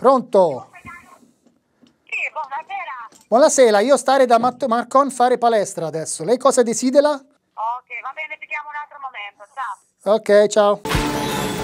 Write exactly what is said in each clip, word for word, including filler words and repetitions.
Pronto? Sì, buonasera. Buonasera, io stare da Matteo Marcon fare palestra adesso. Lei cosa desidera? Ok, va bene, ti chiamo un altro momento. Ciao. Ok, ciao.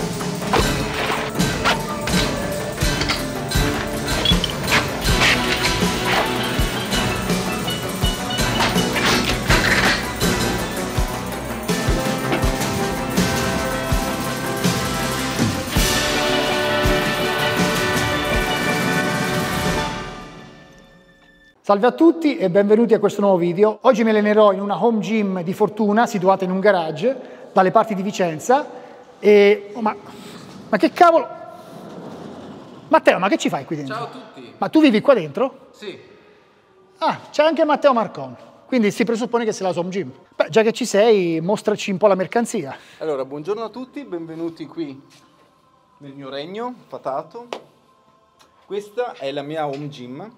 Salve a tutti e benvenuti a questo nuovo video. Oggi mi allenerò in una home gym di Fortuna situata in un garage dalle parti di Vicenza e... Oh, ma... ma che cavolo... Matteo, ma che ci fai qui dentro? Ciao a tutti. Ma tu vivi qua dentro? Sì. Ah, c'è anche Matteo Marcon, quindi si presuppone che sia la sua home gym. Beh, già che ci sei, mostraci un po' la mercanzia. Allora, buongiorno a tutti, benvenuti qui nel mio regno fatato. Questa è la mia home gym.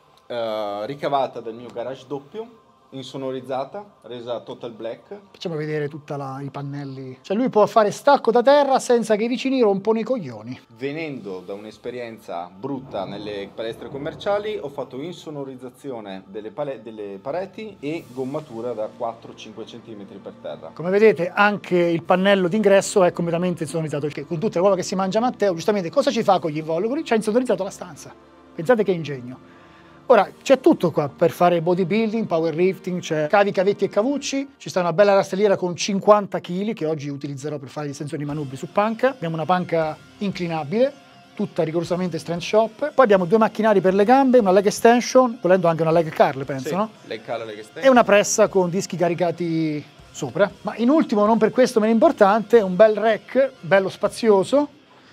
Uh, ricavata dal mio garage doppio, insonorizzata, resa total black. Facciamo vedere tutti i pannelli. Cioè lui può fare stacco da terra senza che i vicini rompono i coglioni. Venendo da un'esperienza brutta nelle palestre commerciali, ho fatto insonorizzazione delle, delle pareti e gommatura da quattro cinque centimetri per terra. Come vedete anche il pannello d'ingresso è completamente insonorizzato, perché con tutte le uova che si mangia Matteo, giustamente cosa ci fa con gli involucri? Ci ha insonorizzato la stanza. Pensate che ingegno. Ora, c'è tutto qua per fare bodybuilding, powerlifting, c'è cavi, cavetti e cavucci, ci sta una bella rastelliera con cinquanta chili che oggi utilizzerò per fare gli estensioni manubri su panca, abbiamo una panca inclinabile, tutta rigorosamente strength shop, poi abbiamo due macchinari per le gambe, una leg extension, volendo anche una leg curl, penso, sì, no? Leg curl, leg extension. E una pressa con dischi caricati sopra. Ma in ultimo, non per questo meno importante, un bel rack, bello spazioso,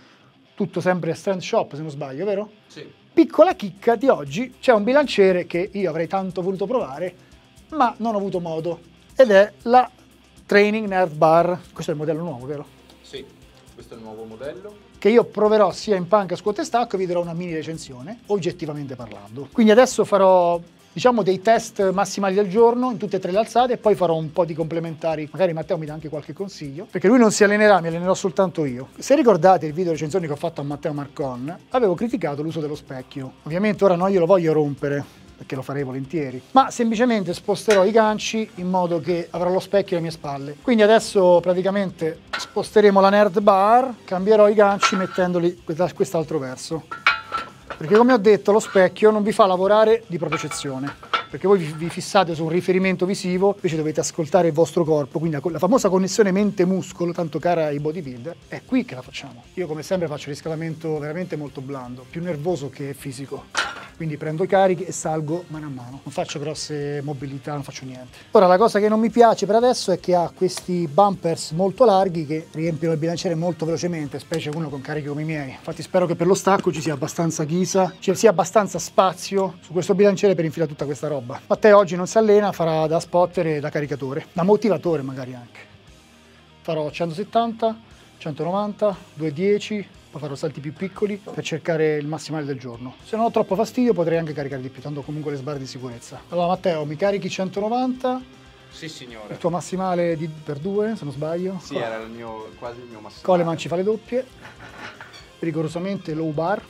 tutto sempre strength shop se non sbaglio, vero? Sì. Piccola chicca di oggi, c'è un bilanciere che io avrei tanto voluto provare, ma non ho avuto modo, ed è la Training Nerd Bar. Questo è il modello nuovo, vero? Sì, questo è il nuovo modello. Che io proverò sia in panca, squat e stacco, e vi darò una mini recensione, oggettivamente parlando. Quindi adesso farò, diciamo, dei test massimali del giorno in tutte e tre le alzate e poi farò un po' di complementari. Magari Matteo mi dà anche qualche consiglio, perché lui non si allenerà, mi allenerò soltanto io. Se ricordate il video recensioni che ho fatto a Matteo Marcon, avevo criticato l'uso dello specchio. Ovviamente ora non glielo voglio rompere, perché lo farei volentieri, ma semplicemente sposterò i ganci in modo che avrò lo specchio alle mie spalle. Quindi adesso praticamente sposteremo la Nerd Bar, cambierò i ganci mettendoli da quest'altro verso. Perché come ho detto lo specchio non vi fa lavorare di propriocezione, perché voi vi fissate su un riferimento visivo, invece dovete ascoltare il vostro corpo, quindi la famosa connessione mente-muscolo, tanto cara ai bodybuilder, è qui che la facciamo. Io come sempre faccio riscaldamento veramente molto blando, più nervoso che fisico. Quindi prendo i carichi e salgo mano a mano. Non faccio grosse mobilità, non faccio niente. Ora la cosa che non mi piace per adesso è che ha questi bumpers molto larghi che riempiono il bilanciere molto velocemente, specie uno con carichi come i miei. Infatti spero che per lo stacco ci sia abbastanza ghisa, ci sia abbastanza spazio su questo bilanciere per infilare tutta questa roba. Matteo oggi non si allena, farà da spotter e da caricatore, da motivatore magari anche. Farò centosettanta, centonovanta, duecentodieci, poi farò salti più piccoli per cercare il massimale del giorno. Se non ho troppo fastidio potrei anche caricare di più, tanto comunque le sbarre di sicurezza. Allora Matteo, mi carichi centonovanta? Sì signore. Il tuo massimale di, per due, se non sbaglio? Sì, era il mio, quasi il mio massimale. Coleman ci fa le doppie, rigorosamente low bar.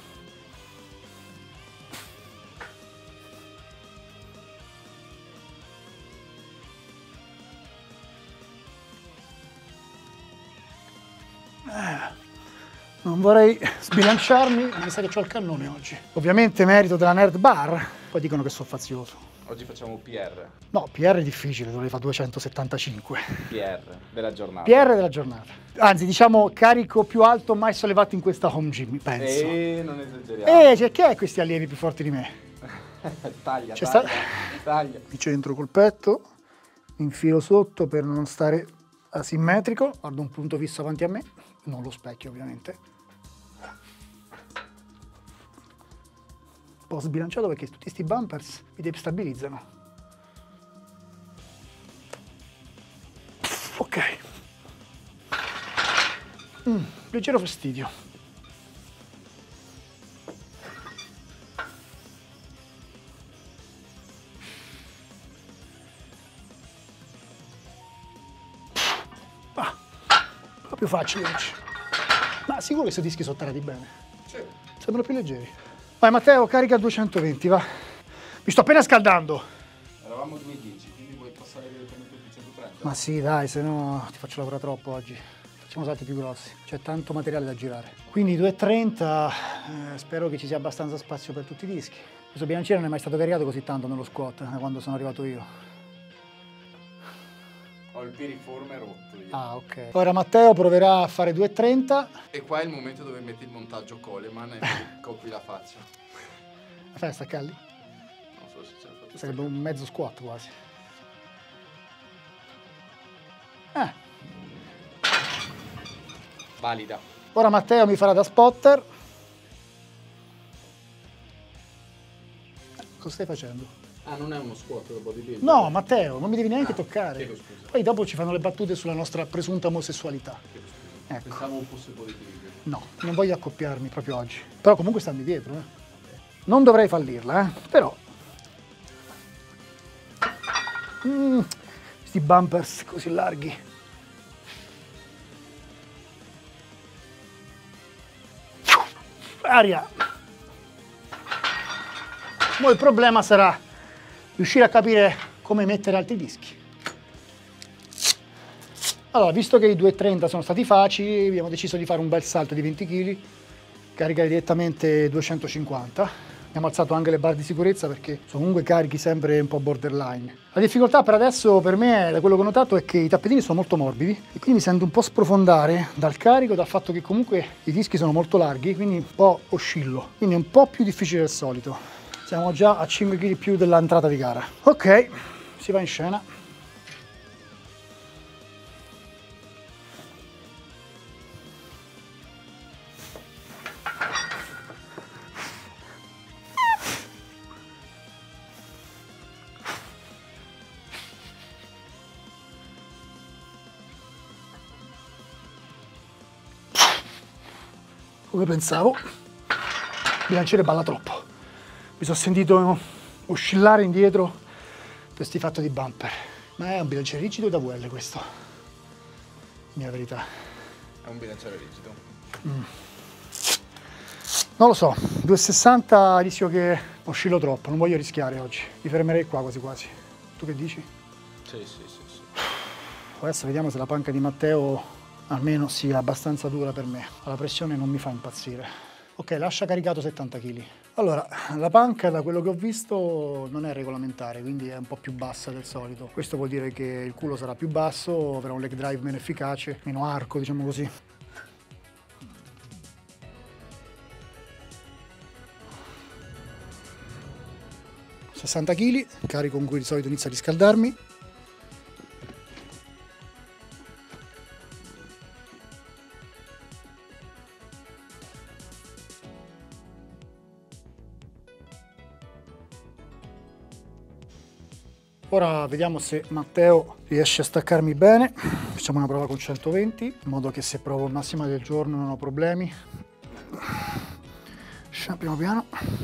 Non vorrei sbilanciarmi, ma mi sa che ho il cannone oggi. Ovviamente merito della Nerd Bar, poi dicono che sono fazioso. Oggi facciamo P R. No, P R è difficile, dovrei fare duecentosettantacinque. P R della giornata. P R della giornata. Anzi, diciamo carico più alto mai sollevato in questa home gym, penso. E non esageriamo. Eh, cioè, chi è questi allievi più forti di me? Taglia, C'è taglia, sta... taglia. Mi centro col petto, infilo sotto per non stare asimmetrico, guardo un punto fisso avanti a me, non lo specchio ovviamente. Un po' sbilanciato perché tutti questi bumpers mi destabilizzano. Ok. Mm, leggero fastidio. Ah, proprio facile oggi. Ma sicuro che questi dischi sono tarati bene? Sì. sembrano più leggeri. Vai Matteo, carica a duecentoventi, va. Mi sto appena scaldando. Eravamo a duecentodieci, quindi vuoi passare direttamente a duecentotrenta? Ma sì, dai, se no ti faccio lavorare troppo oggi. Facciamo salti più grossi, c'è tanto materiale da girare. Quindi duecentotrenta, eh, spero che ci sia abbastanza spazio per tutti i dischi. Questo bilanciere non è mai stato caricato così tanto nello squat, da quando sono arrivato io. Ho il piriforme rotto io. Ah, ok. Ora Matteo proverà a fare duecentotrenta. E qua è il momento dove metti il montaggio Coleman e mi copri la faccia. Fai a staccarli? Non so se ce la faccio. Sarebbe un mezzo squat quasi. Eh. Valida. Ora Matteo mi farà da spotter. Cosa stai facendo? Ah, non è uno squat da bodybuilding? No, Matteo, non mi devi neanche Ah, toccare. chiedo scusa. Poi dopo ci fanno le battute sulla nostra presunta omosessualità. Chiedo scusa. Ecco. Pensavo fosse bodybuilding. No, non voglio accoppiarmi proprio oggi. Però comunque stanno dietro, eh. Non dovrei fallirla, eh. Però. Mm, questi bumpers così larghi. Aria. Poi il problema sarà riuscire a capire come mettere altri dischi. Allora, visto che i duecentotrenta sono stati facili, abbiamo deciso di fare un bel salto di venti chili, caricare direttamente duecentocinquanta. Abbiamo alzato anche le barre di sicurezza perché sono comunque carichi sempre un po' borderline. La difficoltà per adesso per me, da quello che ho notato, è che i tappetini sono molto morbidi e quindi mi sento un po' sprofondare dal carico, dal fatto che comunque i dischi sono molto larghi, quindi un po' oscillo, quindi è un po' più difficile del solito. Siamo già a cinque chili più dell'entrata di gara. Ok, si va in scena. Come pensavo, il bilanciere balla troppo. Mi sono sentito oscillare indietro questi fatto di bumper. Ma è un bilanciere rigido da V L questo, mia verità. È un bilanciere rigido. Mm. Non lo so, duecentosessanta rischio che oscillo troppo, non voglio rischiare oggi. Mi fermerei qua quasi quasi. Tu che dici? Sì, sì, sì, sì. Adesso vediamo se la panca di Matteo almeno sia abbastanza dura per me. La pressione non mi fa impazzire. Ok, lascia caricato settanta chili. Allora, la panca da quello che ho visto non è regolamentare, quindi è un po' più bassa del solito. Questo vuol dire che il culo sarà più basso, avrà un leg drive meno efficace, meno arco, diciamo così. sessanta chili, carico con cui di solito inizio a riscaldarmi. Ora vediamo se Matteo riesce a staccarmi bene. Facciamo una prova con centoventi, in modo che se provo il massimo del giorno non ho problemi. Sciamo piano piano.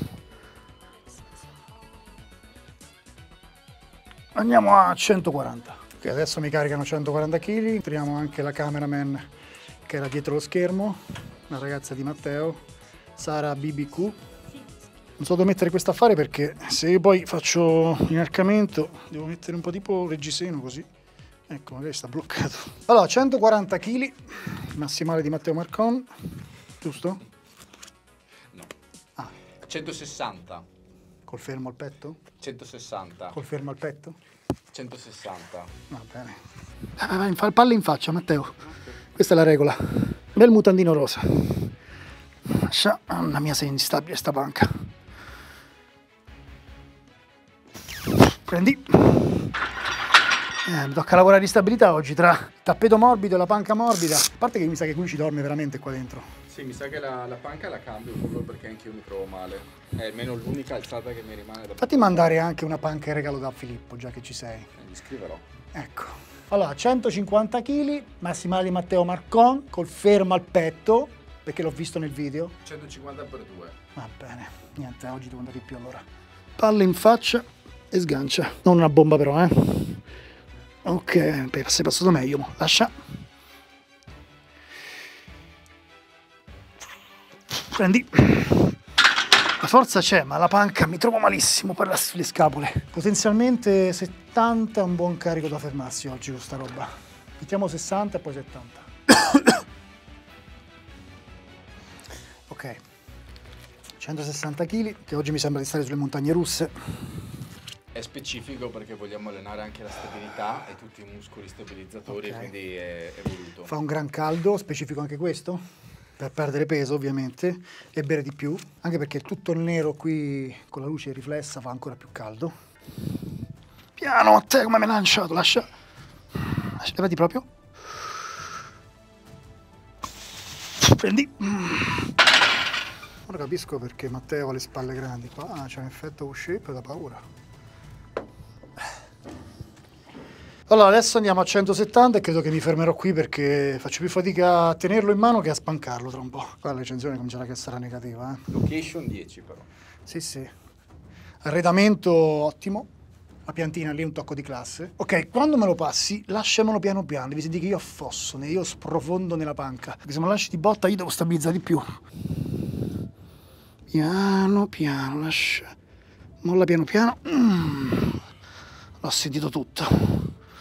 Andiamo a centoquaranta. Ok, adesso mi caricano centoquaranta chili. Entriamo anche la cameraman che era dietro lo schermo, la ragazza di Matteo, Sara B B Q. Non so dove mettere questo affare perché se io poi faccio inarcamento devo mettere un po' tipo reggiseno così. Ecco, magari sta bloccato. Allora, centoquaranta chili, massimale di Matteo Marcon, giusto? No. Ah, centosessanta. col fermo al petto? centosessanta. Col fermo al petto? centosessanta. Va bene. Vai, vai, vai, palle in faccia, Matteo. Okay. Questa è la regola. Bel mutandino rosa. Mamma mia, sei instabile sta panca. Prendi. Eh, mi tocca lavorare di stabilità oggi tra il tappeto morbido e la panca morbida. A parte che mi sa che qui ci dorme veramente qua dentro. Sì, mi sa che la, la panca la cambio proprio perché anche io mi trovo male. È almeno l'unica alzata che mi rimane da... Fatti mandare anche una panca in regalo da Filippo, già che ci sei. Eh, gli scriverò. Ecco. Allora, centocinquanta chili, massimale di Matteo Marcon, col fermo al petto, perché l'ho visto nel video. centocinquanta per due. Va bene, niente, oggi devo andare di più allora. Palle in faccia e sgancia. Non una bomba però, eh. Ok, sei passato meglio, mo. Lascia. Prendi. forza c'è, ma la panca mi trovo malissimo per le scapole. Potenzialmente settanta è un buon carico da fermarsi oggi con sta roba. Mettiamo sessanta e poi settanta. Ok. centosessanta chili, che oggi mi sembra di stare sulle montagne russe. È specifico perché vogliamo allenare anche la stabilità e tutti i muscoli stabilizzatori, Okay. quindi è, è voluto. Fa un gran caldo, specifico anche questo, per perdere peso ovviamente, e bere di più, anche perché tutto il nero qui con la luce riflessa fa ancora più caldo. Piano, a te come me l'ha lanciato, lascia... lascia, levati proprio. Prendi. Ora capisco perché Matteo ha le spalle grandi, qua c'è un effetto U-shape da paura. Allora, adesso andiamo a centosettanta e credo che mi fermerò qui perché faccio più fatica a tenerlo in mano che a spancarlo tra un po'. Qua la recensione comincerà a essere negativa, eh. Location dieci però. Sì, sì. Arredamento ottimo. La piantina lì è un tocco di classe. Ok, quando me lo passi, lasciamelo piano piano. Devi sentire che io affosso, ne- io sprofondo nella panca. Perché se me lo lasci di botta io devo stabilizzare di più. Piano piano, lascia. Molla piano piano. Mm. L'ho sentito tutto.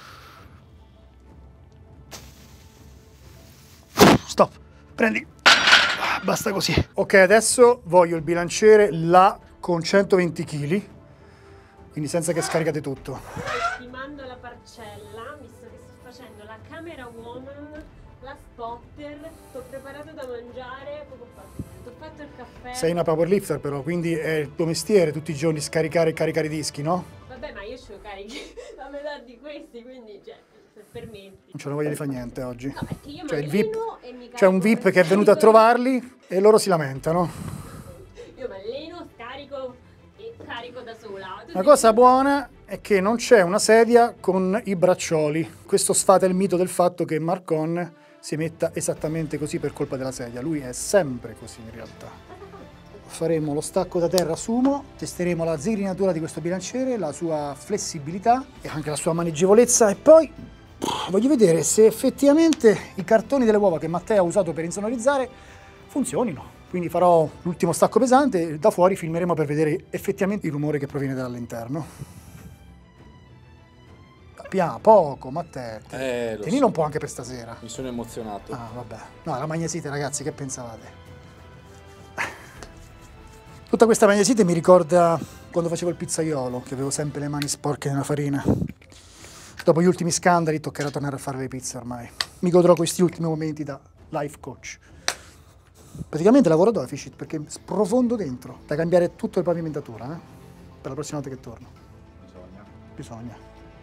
Stop, prendi. Ah, basta così. Ok, adesso voglio il bilanciere là con centoventi chili. Quindi senza che scaricate tutto. Ti mando la parcella, visto che sto facendo la camera woman, la spotter, t'ho preparato da mangiare, poco fa. T'ho fatto il caffè. Sei una powerlifter però, quindi è il tuo mestiere tutti i giorni scaricare e caricare i dischi, no? Vabbè, ma io ce lo carichi la metà di questi, quindi, cioè, se permetti. Non ce ne voglia di fare niente oggi. No, perché io Cioè, mi il V I P, alleno e mi c'è un carico V I P che è venuto a scarico- trovarli e loro si lamentano. Io mi alleno, scarico e carico da sola. Tu La sei- cosa buona è che non c'è una sedia con i braccioli. Questo sfata il mito del fatto che Marcon si metta esattamente così per colpa della sedia. Lui è sempre così in realtà. Faremo lo stacco da terra sumo, testeremo la zigrinatura di questo bilanciere, la sua flessibilità e anche la sua maneggevolezza e poi pff, voglio vedere se effettivamente i cartoni delle uova che Matteo ha usato per insonorizzare funzionino. Quindi farò l'ultimo stacco pesante e da fuori filmeremo per vedere effettivamente il rumore che proviene dall'interno. Piano, poco, Matteo. Eh, lo Tenilo so. un po' anche per stasera. Mi sono emozionato. Ah, vabbè. No, la magnesite, ragazzi, che pensavate? Tutta questa magnesite mi ricorda quando facevo il pizzaiolo, che avevo sempre le mani sporche nella farina. Dopo gli ultimi scandali toccherà tornare a fare le pizze ormai. Mi godrò questi ultimi momenti da life coach. Praticamente lavoro da Fishit perché sprofondo dentro, da cambiare tutto il pavimentatura, eh? Per la prossima volta che torno. Bisogna. Bisogna.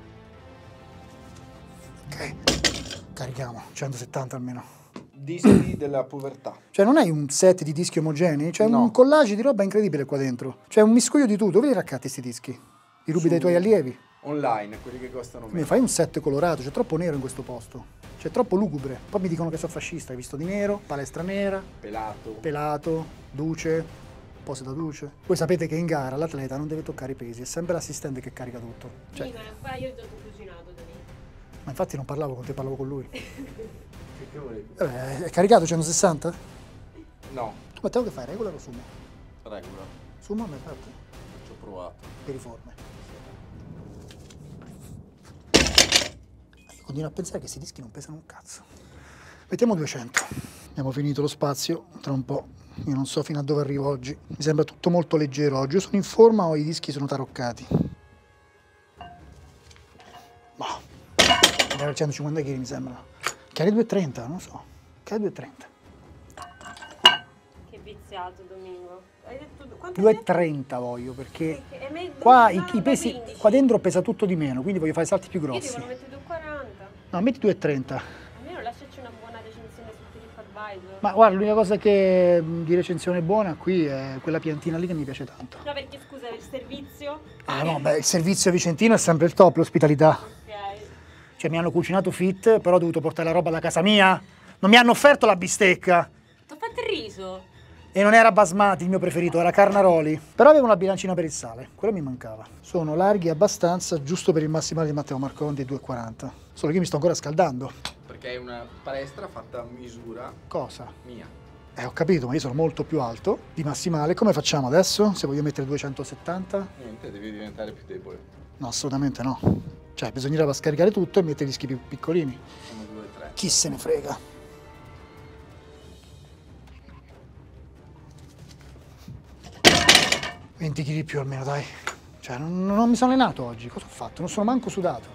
Ok, carichiamo, centosettanta almeno. Dischi della povertà. Cioè non hai un set di dischi omogenei, c'è No. un collage di roba incredibile qua dentro. C'è un miscuglio di tutto, dove li raccatti questi dischi? Li rubi Su- dai tuoi allievi? Online, quelli che costano Mi meno. fai un set colorato, c'è troppo nero in questo posto. C'è troppo lugubre. Poi mi dicono che sono fascista, hai visto di nero, palestra nera, Pelato. pelato, duce, pose da duce. Voi sapete che in gara l'atleta non deve toccare i pesi, è sempre l'assistente che carica tutto. Cioè, Sì, ma qua io ti ho cucinato da lì. ma infatti non parlavo con te, parlavo con lui. Che volete? Vabbè, è caricato centosessanta? No, Matteo che fai, regular o sumo? regola. Sumo mi hai fatto? Ci ho provato. Per riforme. Io continuo a pensare che questi dischi non pesano un cazzo. Mettiamo duecento. Abbiamo finito lo spazio, tra un po'. Io non so fino a dove arrivo oggi. Mi sembra tutto molto leggero oggi. Io sono in forma o i dischi sono taroccati? Boh. Andiamo a centocinquanta chili mi sembra. Cari due e trenta, non so. Cari due e trenta. Che viziato, Domingo. Hai detto quanto due hai e detto? trenta voglio perché E me- qua no, i, i pesi, quindici. qua dentro pesa tutto di meno, quindi voglio fare salti più Io ti grossi. volevo mettere due e quaranta. No, metti due e trenta. Almeno lasciaci una buona recensione su TripAdvisor. Ma guarda, l'unica cosa che mh, di recensione buona qui è quella piantina lì che mi piace tanto. No, perché scusa, il servizio? Ah no, beh, il servizio vicentino è sempre il top, l'ospitalità. Ok. Cioè mi hanno cucinato fit, però ho dovuto portare la roba da casa mia. Non mi hanno offerto la bistecca. T'ho fatto il riso. E non era basmati il mio preferito, era carnaroli. Però avevo una bilancina per il sale, quello mi mancava. Sono larghi abbastanza, giusto per il massimale di Matteo Marconti, due e quaranta. Solo che io mi sto ancora scaldando. Perché è una palestra fatta a misura Cosa? mia. Eh, ho capito, ma io sono molto più alto di massimale. Come facciamo adesso? Se voglio mettere duecentosettanta? Niente, devi diventare più debole. No, assolutamente no. Cioè, bisognerebbe scaricare tutto e mettere i dischi più piccolini. Sono due, tre. Chi se ne frega? venti chili più almeno, dai. Cioè, non, non mi sono allenato oggi. Cosa ho fatto? Non sono manco sudato.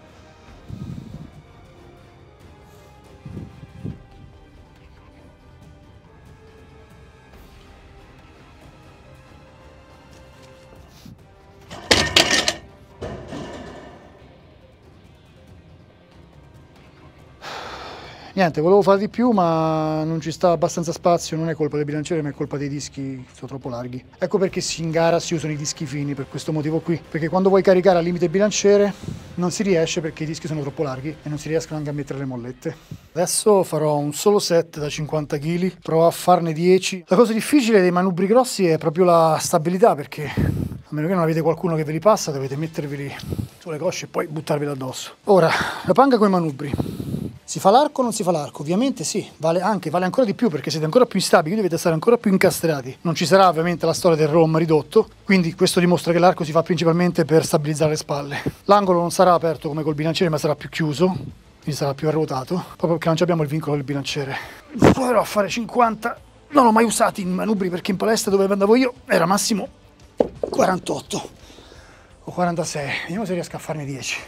Niente, volevo fare di più, ma non ci sta abbastanza spazio, non è colpa del bilanciere, ma è colpa dei dischi che sono troppo larghi. Ecco perché in gara si usano i dischi fini, per questo motivo qui. Perché quando vuoi caricare al limite bilanciere non si riesce perché i dischi sono troppo larghi e non si riescono anche a mettere le mollette. Adesso farò un solo set da cinquanta chili, provo a farne dieci. La cosa difficile dei manubri grossi è proprio la stabilità, perché a meno che non avete qualcuno che ve li passa, dovete metterveli sulle cosce e poi buttarveli addosso. Ora, la panca con i manubri. Si fa l'arco o non si fa l'arco? Ovviamente sì, vale anche, vale ancora di più perché siete ancora più instabili, dovete stare ancora più incastrati. Non ci sarà ovviamente la storia del ROM ridotto, quindi questo dimostra che l'arco si fa principalmente per stabilizzare le spalle. L'angolo non sarà aperto come col bilanciere, ma sarà più chiuso, quindi sarà più arruotato, proprio perché non abbiamo il vincolo del bilanciere. Proverò a fare cinquanta, non l'ho mai usato in manubri perché in palestra dove andavo io era massimo quarantotto o quarantasei, vediamo se riesco a farne dieci.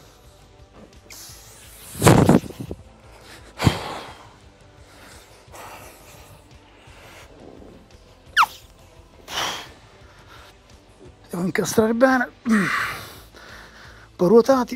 Devo incastrare bene, un po' ruotati.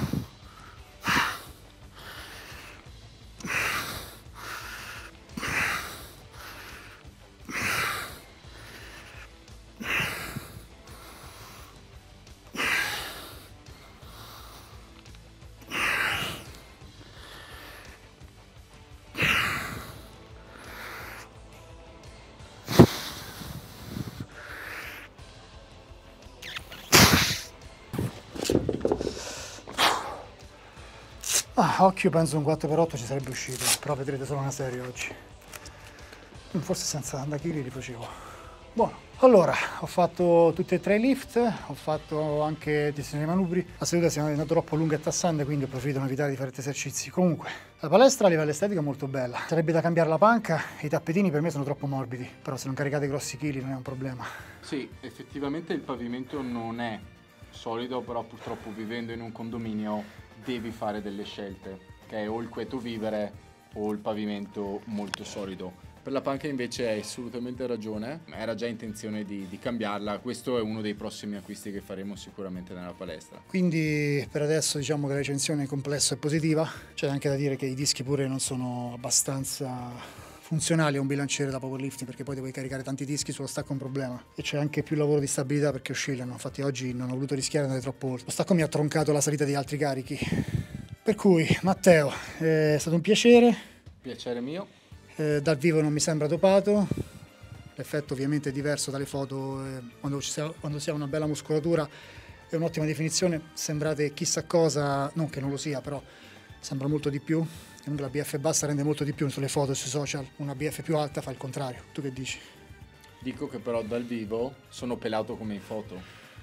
Ah, occhio penso un quattro per otto ci sarebbe uscito, però vedrete solo una serie oggi. Forse senza da chili li facevo. Buono. Allora, ho fatto tutti e tre i lift, ho fatto anche gestione dei manubri. La seduta si è andata troppo lunga e tassante, quindi ho preferito non evitare di fare questi esercizi. Comunque, la palestra a livello estetico è molto bella. Sarebbe da cambiare la panca e i tappetini per me sono troppo morbidi, però se non caricate grossi chili non è un problema. Sì, effettivamente il pavimento non è solido, però purtroppo vivendo in un condominio devi fare delle scelte, che è o il quieto vivere o il pavimento molto solido. Per la panca invece hai assolutamente ragione, era già intenzione di, di cambiarla, questo è uno dei prossimi acquisti che faremo sicuramente nella palestra. Quindi per adesso diciamo che la recensione complessa è positiva, c'è anche da dire che i dischi pure non sono abbastanza funzionali a un bilanciere da powerlifting, perché poi devi caricare tanti dischi sullo stacco è un problema e c'è anche più lavoro di stabilità perché oscillano. Infatti oggi non ho voluto rischiare di andare troppo oltre, lo stacco mi ha troncato la salita di altri carichi. Per cui Matteo, è stato un piacere. Piacere mio. Eh, dal vivo non mi sembra dopato, l'effetto ovviamente è diverso dalle foto, eh, quando, ci sia, quando si ha una bella muscolatura e un'ottima definizione sembrate chissà cosa, non che non lo sia, però sembra molto di più. La B F bassa rende molto di più sulle foto e sui social, una B F più alta fa il contrario. Tu che dici? Dico che però dal vivo sono pelato come in foto.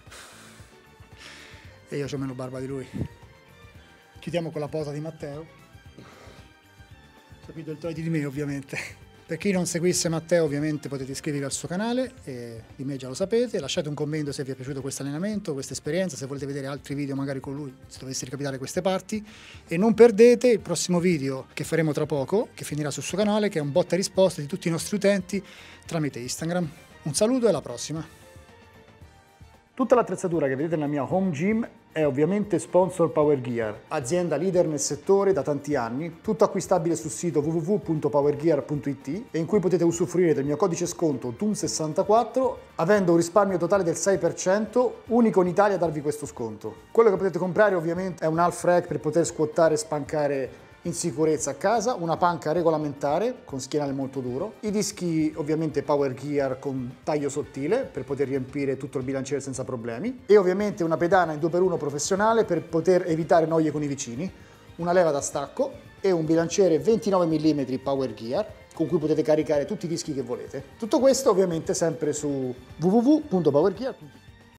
E io ho meno barba di lui. Chiudiamo con la posa di Matteo. Capito il toiti di me ovviamente. Per chi non seguisse Matteo ovviamente potete iscrivervi al suo canale, e di me già lo sapete, lasciate un commento se vi è piaciuto questo allenamento, questa esperienza, se volete vedere altri video magari con lui, se dovesse ricapitare queste parti, e non perdete il prossimo video che faremo tra poco, che finirà sul suo canale, che è un botta e risposta di tutti i nostri utenti tramite Instagram. Un saluto e alla prossima! Tutta l'attrezzatura che vedete nella mia home gym è ovviamente sponsor Power Gear, azienda leader nel settore da tanti anni, tutto acquistabile sul sito w w w punto power gear punto i t e in cui potete usufruire del mio codice sconto T U M sessantaquattro avendo un risparmio totale del sei per cento, unico in Italia a darvi questo sconto. Quello che potete comprare ovviamente è un half rack per poter squattare e spancare in sicurezza a casa, una panca regolamentare con schienale molto duro, i dischi ovviamente Power Gear con taglio sottile per poter riempire tutto il bilanciere senza problemi, e ovviamente una pedana in due per uno professionale per poter evitare noie con i vicini, una leva da stacco, e un bilanciere ventinove millimetri Power Gear con cui potete caricare tutti i dischi che volete. Tutto questo ovviamente sempre su w w w punto power gear punto it.